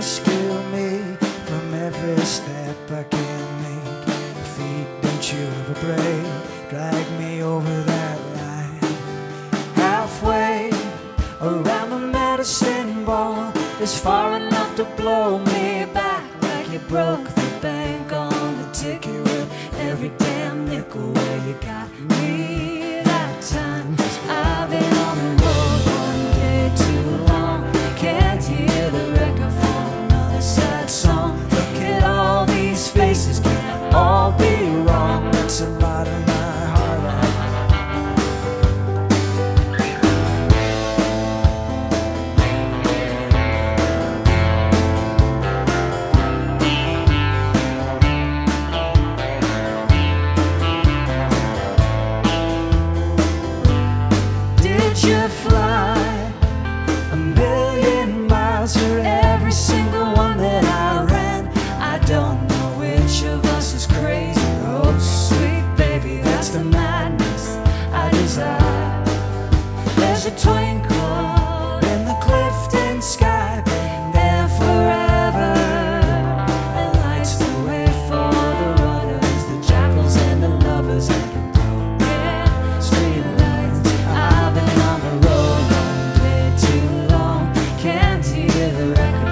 rescue me from every step I can make. Feet, don't you ever break, drag me over that line. Halfway around the medicine ball is far enough to blow me back, like you broke the bank on the ticket with every damn nickel where you got me that time. 'Cause I've been on the road one day too long, can't hear the record for another sad song. Look at all these faces, can it all be wrong? That's the bottom of my heart out. You fly a million miles for every single one that I ran. I don't know which of us is crazy. Oh, sweet baby, that's the madness I desire. There's a twinkle in the Clifton sky, being there forever, and lights the way for the runners, the jackals and the lovers, and the broken street lights. I've been on the road one day too long, can't hear the record